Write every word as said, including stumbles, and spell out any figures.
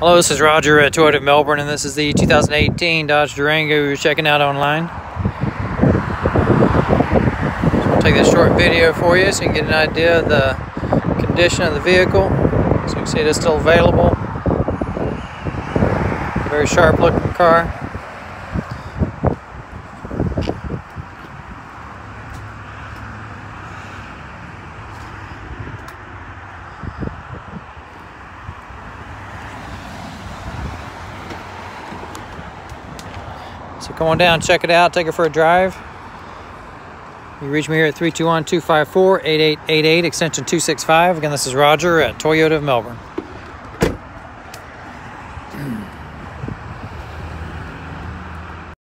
Hello, this is Roger at Toyota of Melbourne, and this is the two thousand eighteen Dodge Durango you're checking out online. So I'll take this short video for you so you can get an idea of the condition of the vehicle. So you can see it is still available. Very sharp looking car. So come on down, check it out, take it for a drive. You reach me here at three two one, two five four, eight eight eight eight, extension two six five. Again, this is Roger at Toyota of Melbourne.